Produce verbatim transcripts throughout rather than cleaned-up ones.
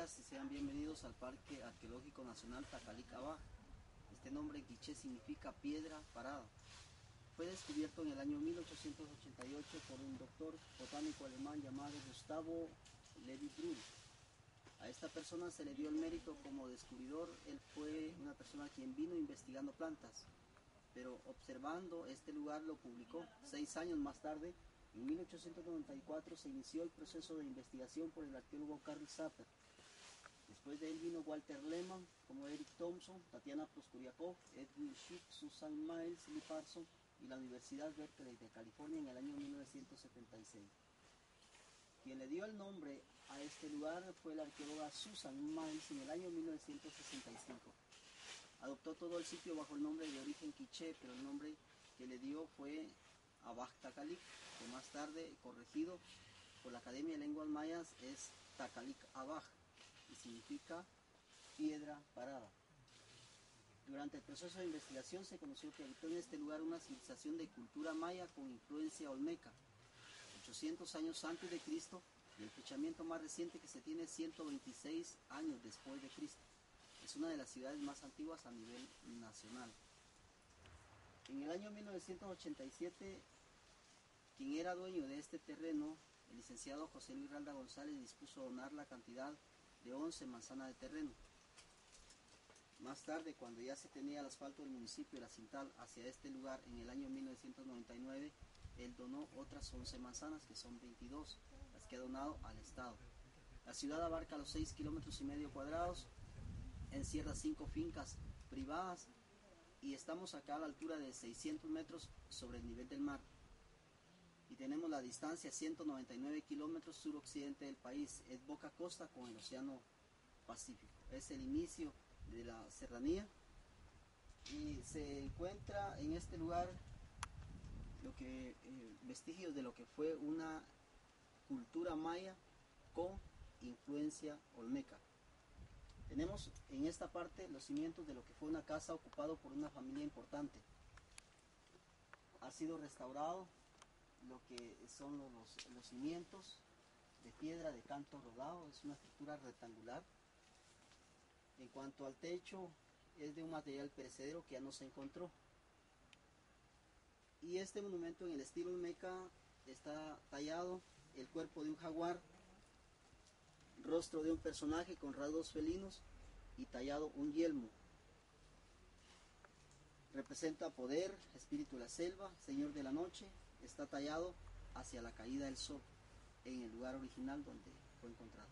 días y sean bienvenidos al Parque Arqueológico Nacional Tacalic-Abaj. Este nombre en quiché significa piedra parada. Fue descubierto en el año mil ochocientos ochenta y ocho por un doctor botánico alemán llamado Gustavo Levi-Brühl. A esta persona se le dio el mérito como descubridor. Él fue una persona quien vino investigando plantas, pero observando este lugar lo publicó. Seis años más tarde, en mil ochocientos noventa y cuatro, se inició el proceso de investigación por el arqueólogo Carl Sapper. Después de él vino Walter Lehmann, como Eric Thompson, Tatiana Proskuriakov, Edwin Schick, Susan Miles, Lee Parson y la Universidad Berkeley de California en el año mil novecientos setenta y seis. Quien le dio el nombre a este lugar fue la arqueóloga Susan Miles en el año mil novecientos sesenta y cinco. Adoptó todo el sitio bajo el nombre de origen quiché, pero el nombre que le dio fue Abaj Tacalic, que más tarde, corregido por la Academia de Lenguas Mayas, es Tacalic-Abaj y significa piedra parada. Durante el proceso de investigación se conoció que habitó en este lugar una civilización de cultura maya con influencia olmeca, ochocientos años antes de Cristo, y el fechamiento más reciente que se tiene ciento veintiséis años después de Cristo. Es una de las ciudades más antiguas a nivel nacional. En el año mil novecientos ochenta y siete, quien era dueño de este terreno, el licenciado José Luis Ralda González, dispuso donar la cantidad de once manzanas de terreno. Más tarde, cuando ya se tenía el asfalto del municipio de La Cintal hacia este lugar, en el año mil novecientos noventa y nueve, él donó otras once manzanas, que son veintidós, las que ha donado al Estado. La ciudad abarca los seis kilómetros y medio cuadrados, encierra cinco fincas privadas y estamos acá a la altura de seiscientos metros sobre el nivel del mar. Y tenemos la distancia ciento noventa y nueve kilómetros suroccidente del país. Es boca a costa con el Océano Pacífico. Es el inicio de la serranía y se encuentra en este lugar lo que, eh, vestigios de lo que fue una cultura maya con influencia olmeca. Tenemos en esta parte los cimientos de lo que fue una casa ocupada por una familia importante. Ha sido restaurado lo que son los, los cimientos de piedra de canto rodado. Es una estructura rectangular. En cuanto al techo, es de un material perecedero que ya no se encontró. Y este monumento en el estilo olmeca está tallado el cuerpo de un jaguar, rostro de un personaje con rasgos felinos y tallado un yelmo. Representa poder, espíritu de la selva, señor de la noche. Está tallado hacia la caída del sol en el lugar original donde fue encontrado.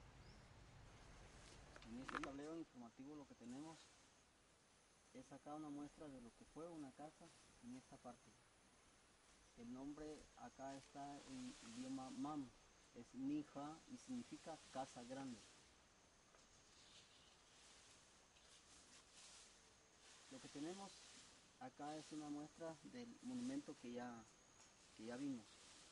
En este tablero informativo lo que tenemos es acá una muestra de lo que fue una casa en esta parte. El nombre acá está en idioma mam, es Ninja y significa casa grande. Lo que tenemos acá es una muestra del monumento que ya, que ya vimos.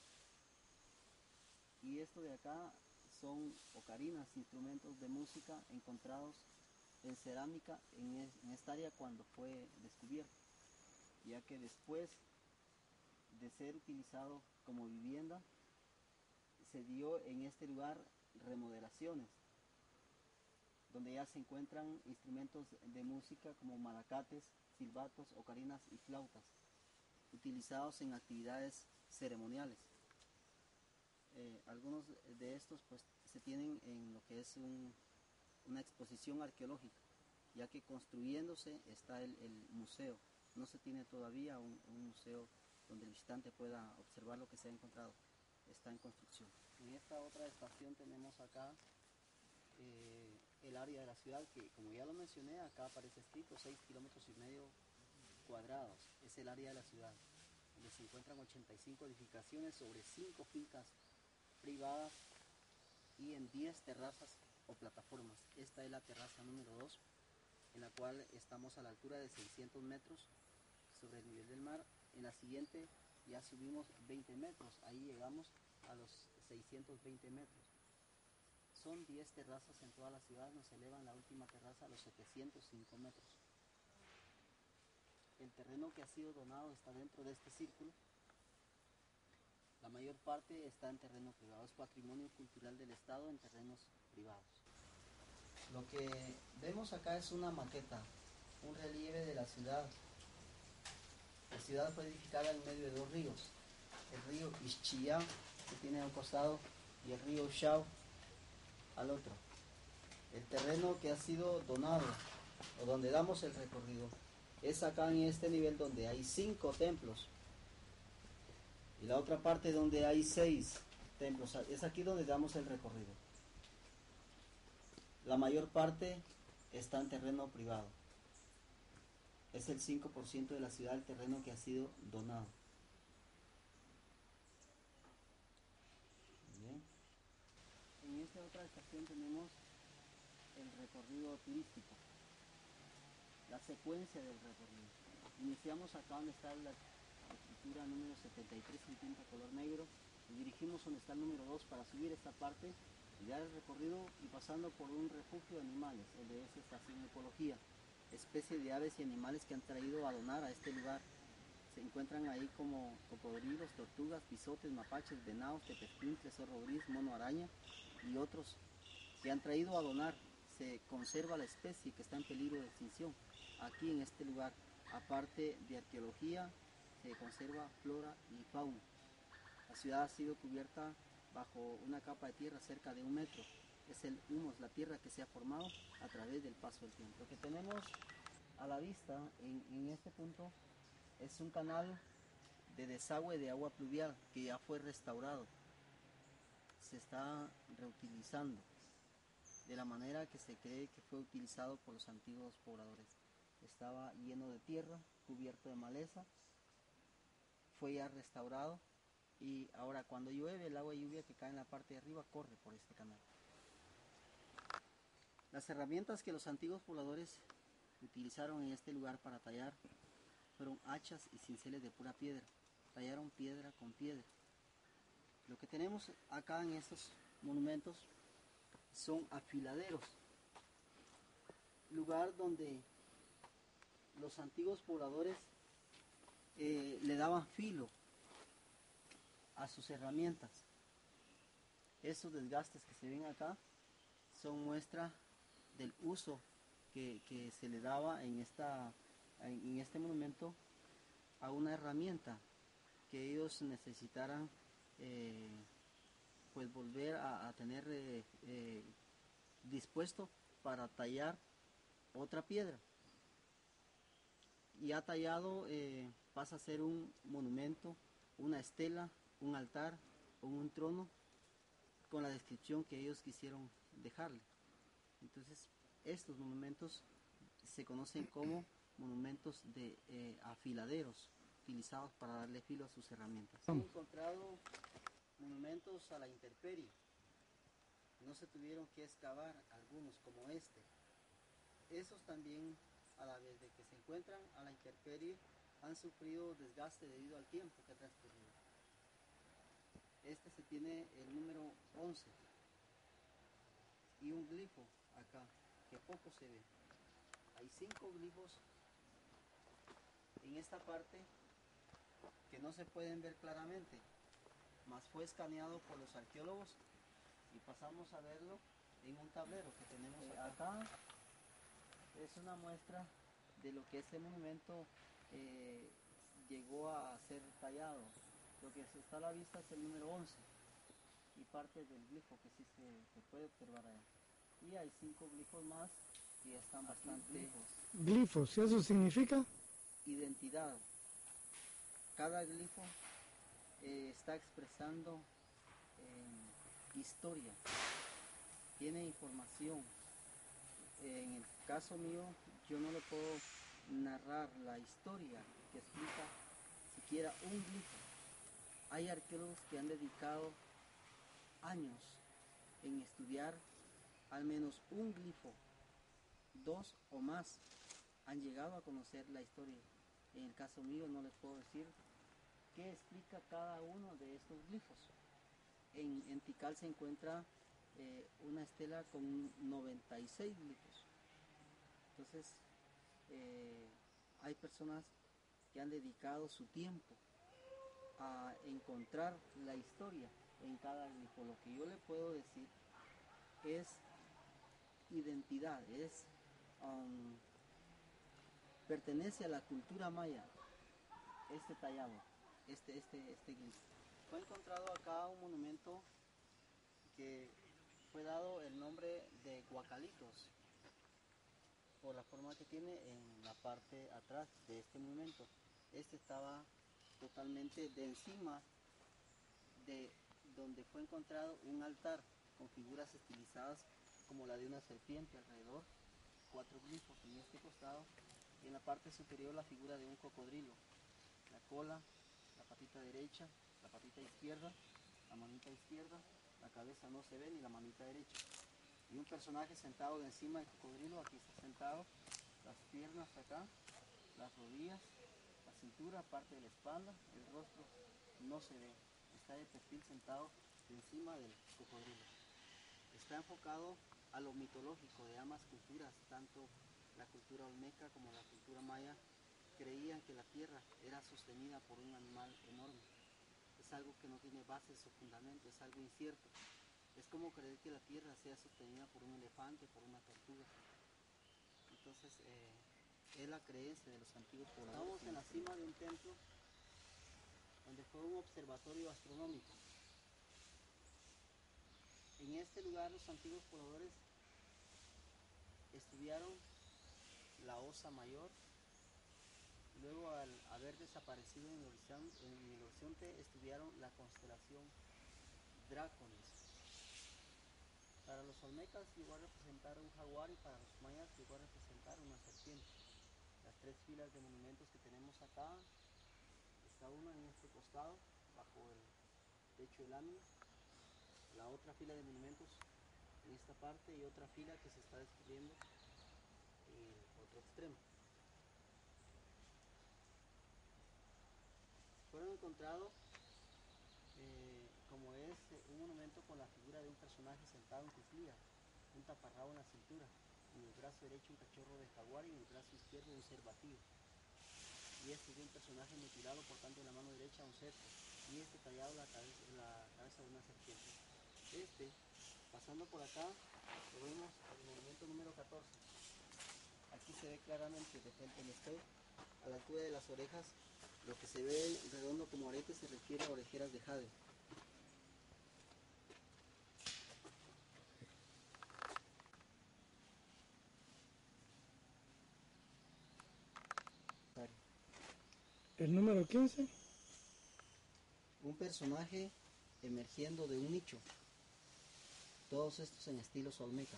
Y esto de acá son ocarinas, instrumentos de música encontrados en cerámica en, es, en esta área cuando fue descubierto, ya que después de ser utilizado como vivienda, se dio en este lugar remodelaciones, donde ya se encuentran instrumentos de música como malacates, silbatos, ocarinas y flautas, utilizados en actividades ceremoniales. Eh, algunos de estos pues se tienen en lo que es un, una exposición arqueológica, ya que construyéndose está el, el museo. No se tiene todavía un, un museo donde el visitante pueda observar lo que se ha encontrado. Está en construcción. En esta otra estación tenemos acá eh, el área de la ciudad, que como ya lo mencioné, acá aparece escrito seis kilómetros y medio cuadrados. Es el área de la ciudad, donde se encuentran ochenta y cinco edificaciones sobre cinco fincas privadas y en diez terrazas o plataformas. Esta es la terraza número dos, en la cual estamos a la altura de seiscientos metros sobre el nivel del mar. En la siguiente ya subimos veinte metros, ahí llegamos a los seiscientos veinte metros. Son diez terrazas en toda la ciudad, nos elevan la última terraza a los setecientos cinco metros. El terreno que ha sido donado está dentro de este círculo. La mayor parte está en terreno privado, es patrimonio cultural del Estado en terrenos privados. Lo que vemos acá es una maqueta, un relieve de la ciudad. La ciudad fue edificada en medio de dos ríos, el río Ixchillá, que tiene a un costado, y el río Shao al otro. El terreno que ha sido donado, o donde damos el recorrido, es acá en este nivel donde hay cinco templos, y la otra parte donde hay seis templos, es aquí donde damos el recorrido. La mayor parte está en terreno privado. Es el cinco por ciento de la ciudad el terreno que ha sido donado. Bien. En esta otra estación tenemos el recorrido turístico, la secuencia del recorrido. Iniciamos acá donde está la escritura número setenta y tres en tinta color negro, y dirigimos donde está el número dos para subir esta parte y dar el recorrido, y pasando por un refugio de animales, el de esta estación de ecología, especie de aves y animales que han traído a donar a este lugar. Se encuentran ahí como cocodrilos, tortugas, bisotes, mapaches, venados, tepezcuintles, zorro gris, mono araña y otros que han traído a donar. Se conserva la especie que está en peligro de extinción aquí en este lugar. Aparte de arqueología, se conserva flora y fauna. La ciudad ha sido cubierta bajo una capa de tierra cerca de un metro. Es el humus, la tierra que se ha formado a través del paso del tiempo. Lo que tenemos a la vista en, en este punto es un canal de desagüe de agua pluvial que ya fue restaurado. Se está reutilizando de la manera que se cree que fue utilizado por los antiguos pobladores. Estaba lleno de tierra, cubierto de maleza, fue ya restaurado, y ahora cuando llueve, el agua de lluvia que cae en la parte de arriba corre por este canal. Las herramientas que los antiguos pobladores utilizaron en este lugar para tallar fueron hachas y cinceles de pura piedra. Tallaron piedra con piedra. Lo que tenemos acá en estos monumentos son afiladeros, lugar donde los antiguos pobladores eh, le daban filo a sus herramientas. Estos desgastes que se ven acá son muestra del uso que, que se le daba en, esta, en este monumento a una herramienta que ellos necesitaran eh, pues volver a, a tener eh, eh, dispuesto para tallar otra piedra. Y ha tallado, eh, pasa a ser un monumento, una estela, un altar o un trono con la descripción que ellos quisieron dejarle. Entonces estos monumentos se conocen como monumentos de eh, afiladeros, utilizados para darle filo a sus herramientas. Se han encontrado monumentos a la intemperie. No se tuvieron que excavar algunos como este. Esos también, a la vez de que se encuentran a la intemperie, han sufrido desgaste debido al tiempo que ha transcurrido. Este se tiene el número once y un glifo acá que poco se ve. Hay cinco glifos en esta parte que no se pueden ver claramente, mas fue escaneado por los arqueólogos y pasamos a verlo en un tablero que tenemos acá. Acá es una muestra de lo que este monumento eh, llegó a ser tallado. Lo que se está a la vista es el número once y parte del glifo que sí se, se puede observar allá. Y hay cinco glifos más que ya están bastante lejos. Glifos, ¿eso significa? Identidad. Cada glifo eh, está expresando eh, historia, tiene información. En el caso mío, yo no le puedo narrar la historia que explica siquiera un glifo. Hay arqueólogos que han dedicado años en estudiar al menos un glifo, dos o más, han llegado a conocer la historia. En el caso mío no les puedo decir qué explica cada uno de estos glifos. En, en Tikal se encuentra eh, una estela con noventa y seis glifos. Entonces, eh, hay personas que han dedicado su tiempo a encontrar la historia en cada glifo. Lo que yo le puedo decir es identidad, es, um, pertenece a la cultura maya, este tallado, este, este, este glifo. Fue encontrado acá un monumento que fue dado el nombre de Guacalitos, por la forma que tiene en la parte atrás de este monumento. Este estaba totalmente de encima de donde fue encontrado un altar con figuras estilizadas como la de una serpiente alrededor, cuatro glifos en este costado, y en la parte superior la figura de un cocodrilo, la cola, la patita derecha, la patita izquierda, la manita izquierda, la cabeza no se ve ni la manita derecha, y un personaje sentado de encima del cocodrilo. Aquí está sentado, las piernas acá, las rodillas, la cintura, parte de la espalda, el rostro no se ve, está de perfil sentado de encima del cocodrilo. Está enfocado a lo mitológico de ambas culturas, tanto la cultura olmeca como la cultura maya creían que la tierra era sostenida por un animal enorme. Es algo que no tiene bases o fundamento, es algo incierto. Es como creer que la tierra sea sostenida por un elefante, por una tortuga. Entonces, eh, es la creencia de los antiguos pobladores. Estamos en la cima de un templo donde fue un observatorio astronómico. En este lugar los antiguos pobladores estudiaron la Osa Mayor. Luego, al haber desaparecido en el horizonte, en el horizonte estudiaron la constelación Dráconis. Para los olmecas llegó a representar un jaguar y para los mayas llegó a representar una serpiente. Las tres filas de monumentos que tenemos acá, está una en este costado, bajo el techo de lámina, la otra fila de monumentos en esta parte y otra fila que se está descubriendo en el otro extremo. Fueron encontrados, eh, como es eh, un monumento con la figura de un personaje sentado en cuclillas, un taparrabo en la cintura, en el brazo derecho un cachorro de jaguar y en el brazo izquierdo un cervatillo. Y este es de un personaje mutilado portando en la mano derecha un cetro, y este tallado la cabeza, la cabeza de una serpiente. Este, pasando por acá, lo vemos el monumento número catorce. Aquí se ve claramente de frente al espejo, a la altura de las orejas, lo que se ve redondo como arete se refiere a orejeras de jade. El número quince. Un personaje emergiendo de un nicho. Todos estos en estilos olmeca.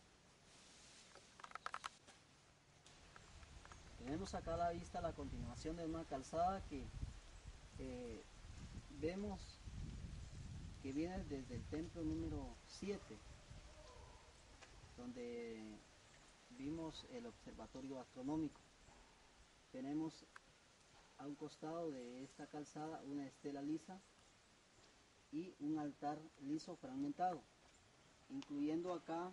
Tenemos acá a la vista la continuación de una calzada que eh, vemos que viene desde el templo número siete, donde vimos el observatorio astronómico. Tenemos a un costado de esta calzada una estela lisa y un altar liso fragmentado, incluyendo acá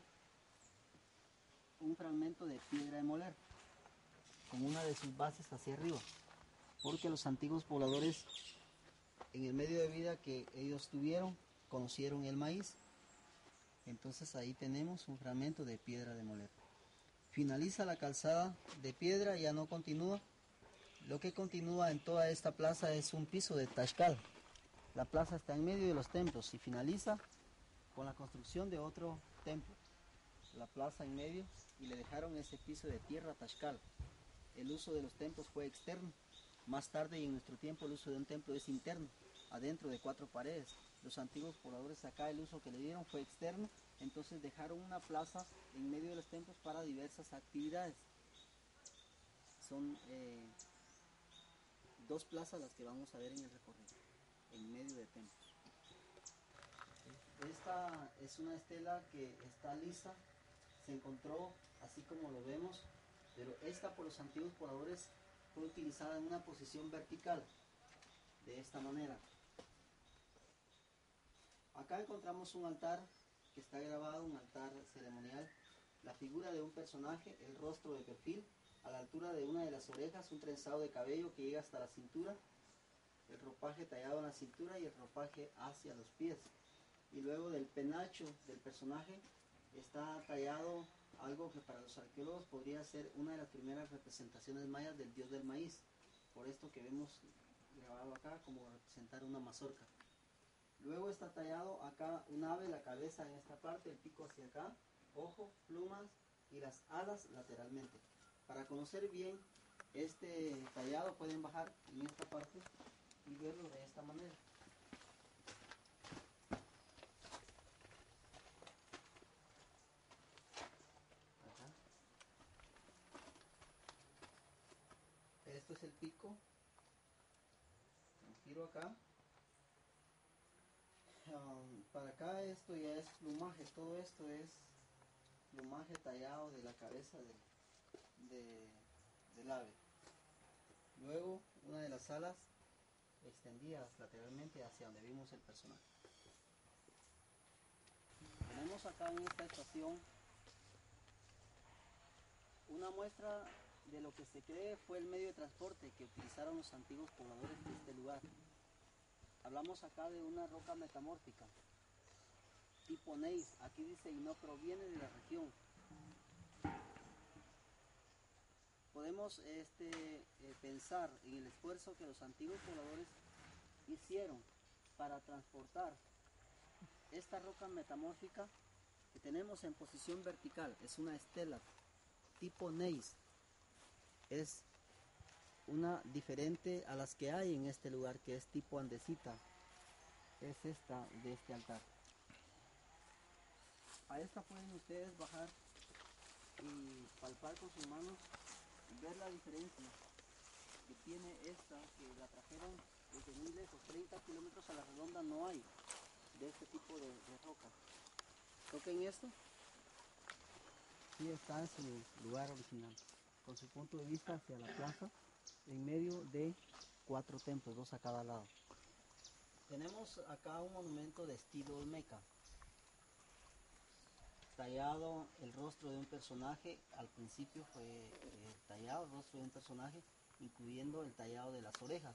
un fragmento de piedra de moler con una de sus bases hacia arriba, porque los antiguos pobladores, en el medio de vida que ellos tuvieron, conocieron el maíz. Entonces ahí tenemos un fragmento de piedra de moler. Finaliza la calzada de piedra, ya no continúa. Lo que continúa en toda esta plaza es un piso de Taxcal. La plaza está en medio de los templos y finaliza con la construcción de otro templo. La plaza en medio, y le dejaron ese piso de tierra Taxcal. El uso de los templos fue externo. Más tarde y en nuestro tiempo el uso de un templo es interno, adentro de cuatro paredes. Los antiguos pobladores acá el uso que le dieron fue externo, entonces dejaron una plaza en medio de los templos para diversas actividades. Son eh, dos plazas las que vamos a ver en el recorrido, en medio de templos. Esta es una estela que está lisa, se encontró así como lo vemos, pero esta por los antiguos pobladores fue utilizada en una posición vertical, de esta manera. Acá encontramos un altar que está grabado, un altar ceremonial, la figura de un personaje, el rostro de perfil, a la altura de una de las orejas, un trenzado de cabello que llega hasta la cintura, el ropaje tallado en la cintura y el ropaje hacia los pies. Y luego del penacho del personaje está tallado algo que para los arqueólogos podría ser una de las primeras representaciones mayas del dios del maíz. Por esto que vemos grabado acá como representar una mazorca. Luego está tallado acá un ave, la cabeza en esta parte, el pico hacia acá, ojo, plumas y las alas lateralmente. Para conocer bien este tallado pueden bajar en esta parte y verlo de esta manera. Acá. Esto es el pico. Un giro acá. Um, para acá esto ya es plumaje, todo esto es plumaje tallado de la cabeza de, de, del ave. Luego una de las alas extendidas lateralmente hacia donde vimos el personaje. Tenemos acá en esta estación una muestra de lo que se cree fue el medio de transporte que utilizaron los antiguos pobladores de este lugar. Hablamos acá de una roca metamórfica tipo gneiss, aquí dice y no proviene de la región. Podemos este, eh, pensar en el esfuerzo que los antiguos pobladores hicieron para transportar esta roca metamórfica que tenemos en posición vertical. Es una estela tipo gneiss, es una diferente a las que hay en este lugar, que es tipo andesita, es esta de este altar. A esta pueden ustedes bajar y palpar con sus manos y ver la diferencia que tiene esta, que la trajeron desde muy lejos, treinta kilómetros a la redonda no hay de este tipo de, de roca. Toquen esto, sí está en su lugar original, con su punto de vista hacia la plaza, en medio de cuatro templos, dos a cada lado. Tenemos acá un monumento de estilo olmeca, tallado el rostro de un personaje. Al principio fue eh, tallado el rostro de un personaje, incluyendo el tallado de las orejas.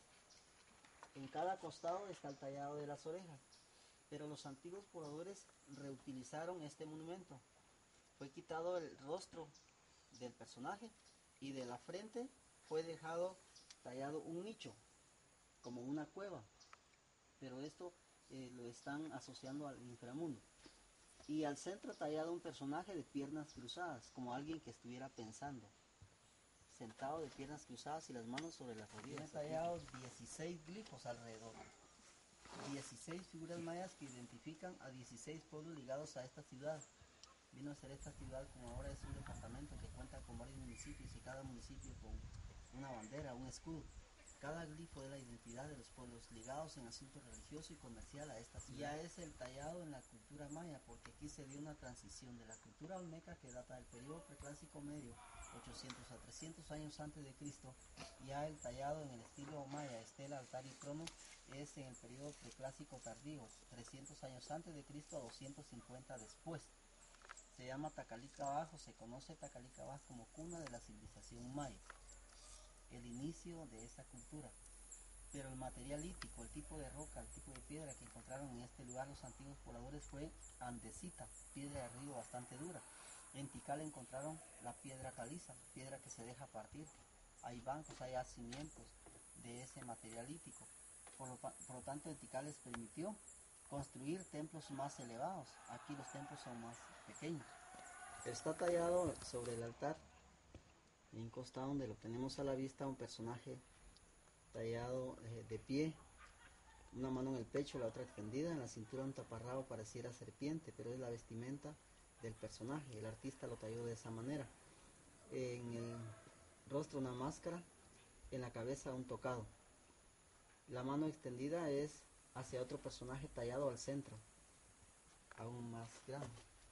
En cada costado está el tallado de las orejas, pero los antiguos pobladores reutilizaron este monumento. Fue quitado el rostro del personaje y de la frente fue dejado tallado un nicho, como una cueva, pero esto eh, lo están asociando al inframundo. Y al centro tallado un personaje de piernas cruzadas, como alguien que estuviera pensando, sentado de piernas cruzadas y las manos sobre las rodillas. Tiene tallados dieciséis glifos alrededor, dieciséis figuras mayas que identifican a dieciséis pueblos ligados a esta ciudad. Vino a ser esta ciudad como ahora es un departamento que cuenta con varios municipios y cada municipio con una bandera, un escudo. Cada glifo es la identidad de los pueblos ligados en asuntos religiosos y comercial a esta ciudad. Ya es el tallado en la cultura maya, porque aquí se dio una transición de la cultura olmeca, que data del periodo preclásico medio, ochocientos a trescientos años antes de Cristo. Ya el tallado en el estilo maya, estela, altar y trono, es en el periodo preclásico tardío, trescientos años antes de Cristo a doscientos cincuenta después. Se llama Tacalicabajo, se conoce Tacalicabajo como cuna de la civilización maya, el inicio de esta cultura. Pero el material lítico, el tipo de roca, el tipo de piedra que encontraron en este lugar los antiguos pobladores fue andesita, piedra de río bastante dura. En Tikal encontraron la piedra caliza, piedra que se deja partir. Hay bancos, hay yacimientos de ese material lítico. Por lo, por lo tanto, en Tikal les permitió construir templos más elevados. Aquí los templos son más pequeños. Está tallado sobre el altar, en un costado donde lo tenemos a la vista, un personaje tallado eh, de pie, una mano en el pecho, la otra extendida, en la cintura un taparrabo pareciera serpiente, pero es la vestimenta del personaje. El artista lo talló de esa manera. En el rostro una máscara, en la cabeza un tocado. La mano extendida es hacia otro personaje tallado al centro, aún más grande.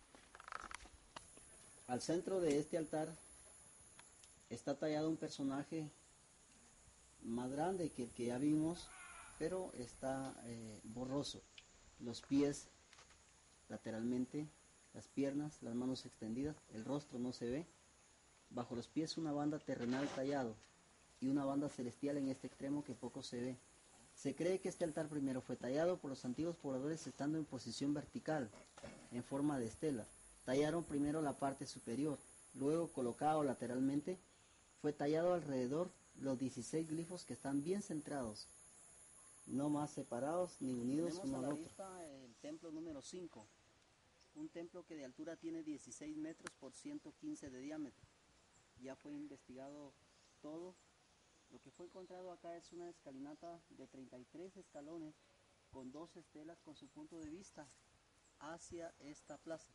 Al centro de este altar está tallado un personaje más grande que el que ya vimos, pero está eh, borroso. Los pies lateralmente, las piernas, las manos extendidas, el rostro no se ve. Bajo los pies una banda terrenal tallado y una banda celestial en este extremo que poco se ve. Se cree que este altar primero fue tallado por los antiguos pobladores estando en posición vertical, en forma de estela. Tallaron primero la parte superior luego colocado lateralmente, fue tallado alrededor los dieciséis glifos que están bien centrados, no más separados ni unidos Tenemos uno a al la otro. vista el templo número cinco, un templo que de altura tiene dieciséis metros por ciento quince de diámetro. Ya fue investigado todo. Lo que fue encontrado acá es una escalinata de treinta y tres escalones con dos estelas con su punto de vista hacia esta plaza.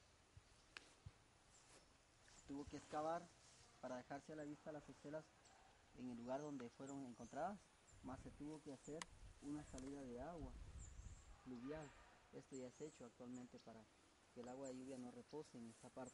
Tuvo que excavar para dejarse a la vista las estelas en el lugar donde fueron encontradas, más se tuvo que hacer una salida de agua fluvial. Esto ya es hecho actualmente para que el agua de lluvia no repose en esta parte.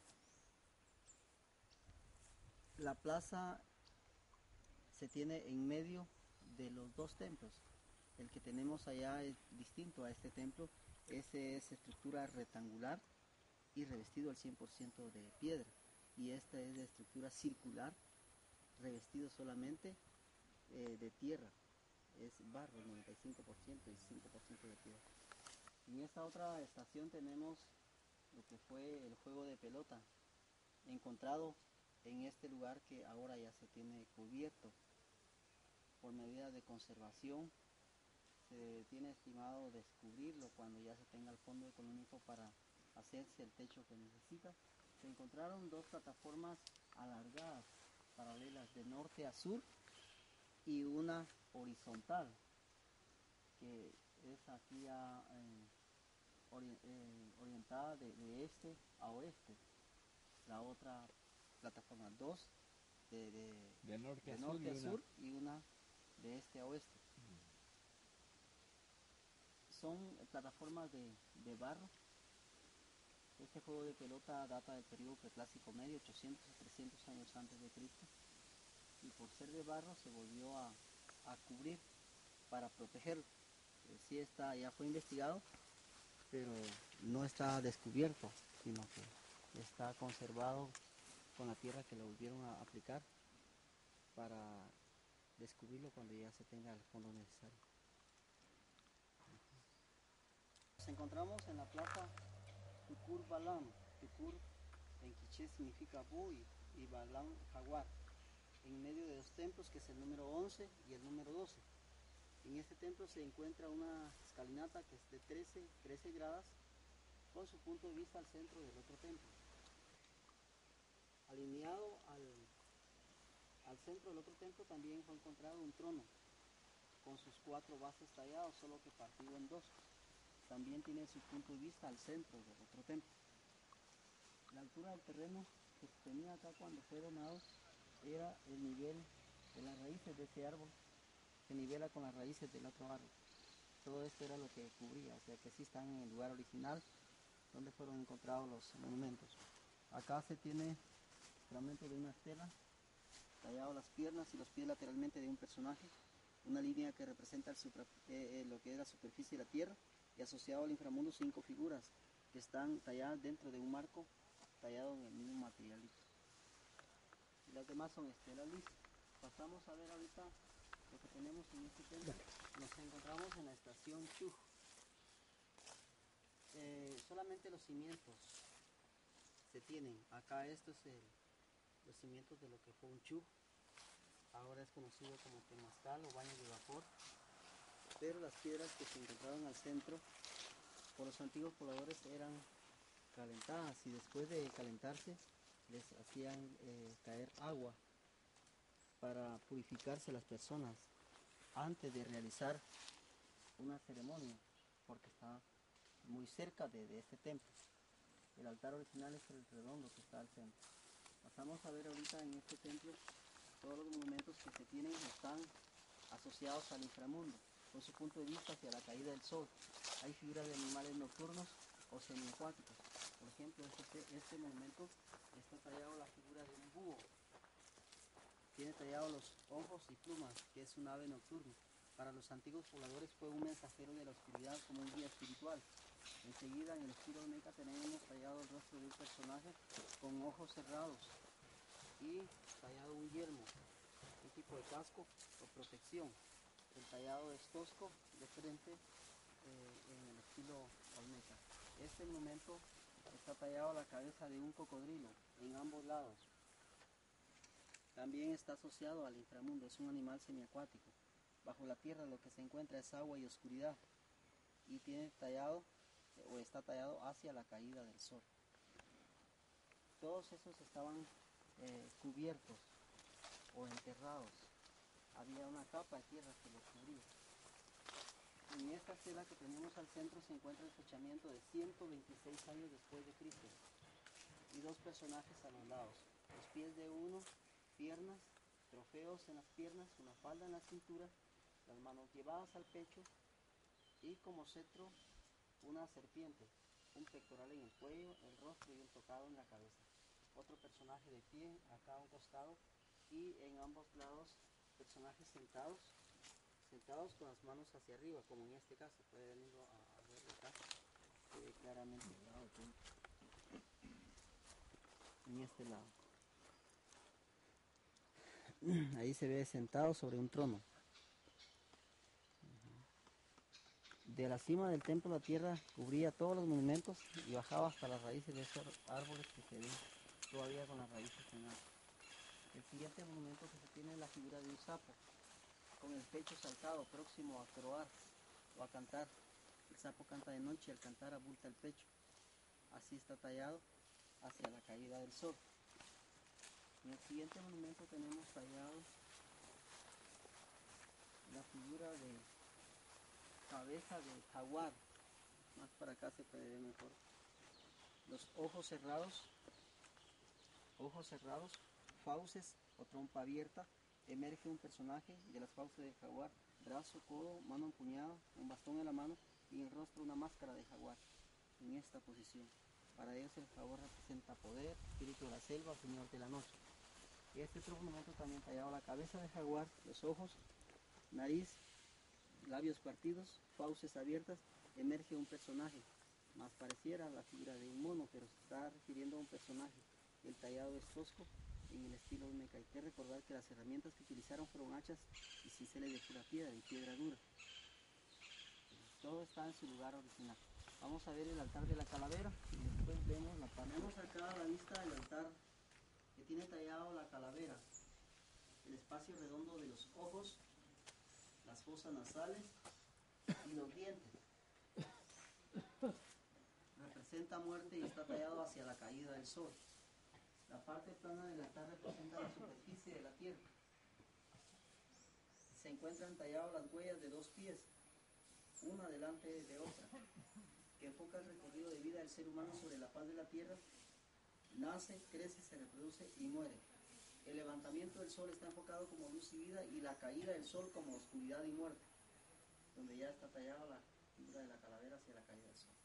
La plaza se tiene en medio de los dos templos. El que tenemos allá es distinto a este templo. Ese es estructura rectangular y revestido al cien por ciento de piedra. Y esta es de estructura circular, revestido solamente eh, de tierra. Es barro, noventa y cinco por ciento y cinco por ciento de tierra. En esta otra estación tenemos lo que fue el juego de pelota, encontrado en este lugar que ahora ya se tiene cubierto. Por medidas de conservación se tiene estimado descubrirlo cuando ya se tenga el fondo económico para hacerse el techo que necesita. Se encontraron dos plataformas alargadas, paralelas de norte a sur, y una horizontal, que es aquí ya eh, ori eh, orientada de, de este a oeste. La otra plataforma, dos de, de, de norte, de a, norte sur a y sur una... y una de este a oeste. Son plataformas de, de barro. Este juego de pelota data del periodo preclásico medio, ochocientos a trescientos años antes de Cristo, y por ser de barro se volvió a, a cubrir para protegerlo. Eh, sí está, ya fue investigado, pero no está descubierto, sino que está conservado con la tierra que le volvieron a aplicar para descubrirlo cuando ya se tenga el fondo necesario. Nos encontramos en la plaza Tukur Balam. Tukur en quiché significa buey y Balam jaguar, en medio de dos templos, que es el número once y el número doce. En este templo se encuentra una escalinata que es de trece, trece gradas, con su punto de vista al centro del otro templo. Alineado al, al centro del otro templo también fue encontrado un trono con sus cuatro bases tallados, solo que partido en dos. También tiene su punto de vista al centro del otro templo. La altura del terreno que se tenía acá cuando fue donado era el nivel de las raíces de ese árbol, se nivela con las raíces del otro árbol. Todo esto era lo que cubría, o sea que sí están en el lugar original donde fueron encontrados los monumentos. Acá se tiene fragmento de una estela, tallado las piernas y los pies lateralmente de un personaje, una línea que representa el supra, eh, eh, lo que es la superficie de la tierra, y asociado al inframundo cinco figuras que están talladas dentro de un marco tallado en el mismo material. Y las demás son estelas lisas. Pasamos a ver ahorita lo que tenemos en este templo. Nos encontramos en la estación Chuj. Eh, solamente los cimientos se tienen. Acá esto es el, los cimientos de lo que fue un Chuj. Ahora es conocido como temazcal o baño de vapor. Pero las piedras que se encontraron al centro por los antiguos pobladores eran calentadas, y después de calentarse les hacían eh, caer agua para purificarse las personas antes de realizar una ceremonia, porque está muy cerca de, de este templo. El altar original es el redondo que está al centro. Pasamos a ver ahorita en este templo todos los monumentos que se tienen están asociados al inframundo, con su punto de vista hacia la caída del sol. Hay figuras de animales nocturnos o semiacuáticos. Por ejemplo, este, este monumento está tallado la figura de un búho. Tiene tallados los ojos y plumas, que es un ave nocturna. Para los antiguos pobladores fue un mensajero de la oscuridad, como un guía espiritual. Enseguida, en el estilo olmeca, tenemos tallado el rostro de un personaje con ojos cerrados y tallado un yelmo, un tipo de casco o protección. El tallado es tosco, de frente, eh, en el estilo olmeca. Este monumento está tallado a la cabeza de un cocodrilo en ambos lados. También está asociado al inframundo, es un animal semiacuático. Bajo la tierra lo que se encuentra es agua y oscuridad, y tiene tallado o está tallado hacia la caída del sol. Todos esos estaban eh, cubiertos o enterrados. Había una capa de tierra que los cubría. En esta estela que tenemos al centro se encuentra el fechamiento de ciento veintiséis años después de Cristo y dos personajes a los lados. Los pies de uno, piernas, trofeos en las piernas, una falda en la cintura, las manos llevadas al pecho y como cetro una serpiente, un pectoral en el cuello, el rostro y un tocado en la cabeza. Otro personaje de pie acá a un costado y en ambos lados personajes sentados, sentados con las manos hacia arriba, como en este caso. Puede venirlo a, a ver acá, se ve claramente en este lado. Ahí se ve sentado sobre un trono. De la cima del templo la tierra cubría todos los monumentos y bajaba hasta las raíces de esos árboles que se ven todavía con las raíces en alto. El siguiente monumento que se tiene es la figura de un sapo, con el pecho saltado, próximo a croar o a cantar. El sapo canta de noche y al cantar abulta el pecho. Así está tallado hacia la caída del sol. En el siguiente monumento tenemos tallado la figura de cabeza de jaguar. Más para acá se puede ver mejor. Los ojos cerrados, ojos cerrados, fauces o trompa abierta. Emerge un personaje de las fauces del jaguar, brazo, codo, mano empuñada, un bastón en la mano y en el rostro una máscara de jaguar. En esta posición. Para ellos el jaguar representa poder, espíritu de la selva, señor de la noche. Y este otro monumento también tallado la cabeza de jaguar, los ojos, nariz, labios partidos, fauces abiertas, emerge un personaje. Más pareciera la figura de un mono, pero se está refiriendo a un personaje. El tallado es tosco en el estilo olmeca. Hay que recordar que las herramientas que utilizaron fueron hachas y cinceles de pura piedra y piedra dura. Todo está en su lugar original. Vamos a ver el altar de la calavera y después vemos la parte. Tenemos acá a la vista el altar que tiene tallado la calavera, el espacio redondo de los ojos, las fosas nasales y los dientes. Representa muerte y está tallado hacia la caída del sol. La parte plana del altar representa la superficie de la tierra. Se encuentran talladas las huellas de dos pies, una delante de otra, que enfoca el recorrido de vida del ser humano sobre la faz de la tierra. Nace, crece, se reproduce y muere. El levantamiento del sol está enfocado como luz y vida y la caída del sol como oscuridad y muerte, donde ya está tallada la figura de la calavera hacia la caída del sol.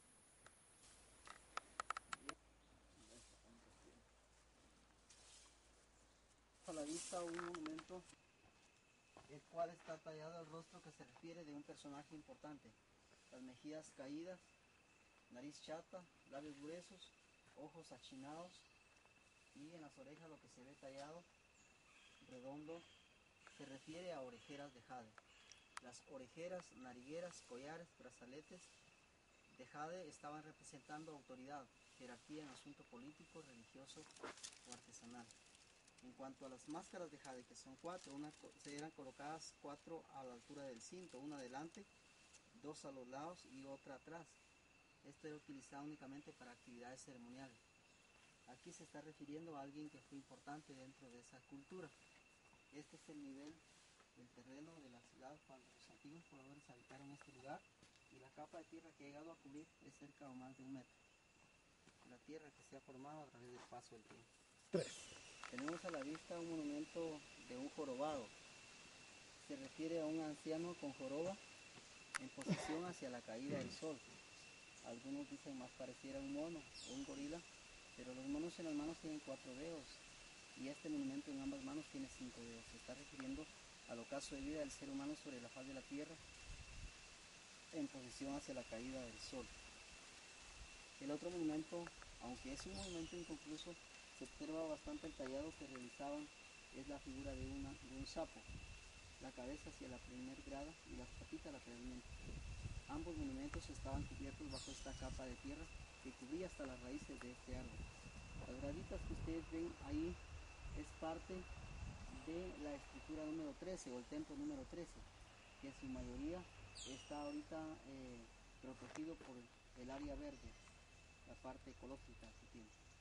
A la vista un monumento el cual está tallado el rostro que se refiere de un personaje importante. Las mejillas caídas, nariz chata, labios gruesos, ojos achinados y en las orejas lo que se ve tallado redondo se refiere a orejeras de jade. Las orejeras, narigueras, collares, brazaletes de jade estaban representando autoridad, jerarquía en asunto político, religioso o artesanal. En cuanto a las máscaras de jade, que son cuatro, una, se eran colocadas cuatro a la altura del cinto, una adelante, dos a los lados y otra atrás. Esto era utilizado únicamente para actividades ceremoniales. Aquí se está refiriendo a alguien que fue importante dentro de esa cultura. Este es el nivel del terreno de la ciudad cuando los antiguos pobladores habitaron este lugar y la capa de tierra que ha llegado a cubrir es cerca o más de un metro. La tierra que se ha formado a través del paso del tiempo. Tres. Tenemos a la vista un monumento de un jorobado. Se refiere a un anciano con joroba en posición hacia la caída del sol. Algunos dicen más pareciera un mono o un gorila, pero los monos en las manos tienen cuatro dedos y este monumento en ambas manos tiene cinco dedos. Se está refiriendo al ocaso de vida del ser humano sobre la faz de la tierra en posición hacia la caída del sol. El otro monumento, aunque es un monumento inconcluso, se observa bastante el tallado que realizaban, es la figura de, una, de un sapo, la cabeza hacia la primer grada y las patitas lateralmente. Ambos monumentos estaban cubiertos bajo esta capa de tierra que cubría hasta las raíces de este árbol. Las graditas que ustedes ven ahí es parte de la estructura número trece o el templo número trece, que en su mayoría está ahorita eh, protegido por el área verde, la parte ecológica que tiene.